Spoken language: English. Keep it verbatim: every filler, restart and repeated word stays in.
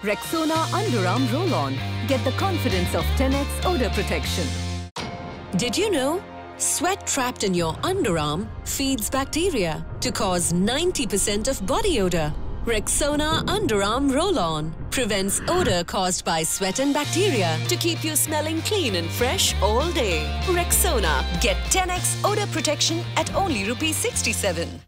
Rexona Underarm Roll-On. Get the confidence of ten X odor protection. Did you know? Sweat trapped in your underarm feeds bacteria to cause ninety percent of body odor. Rexona Underarm Roll-On prevents odor caused by sweat and bacteria to keep you smelling clean and fresh all day. Rexona. Get ten X odor protection at only rupees sixty-seven.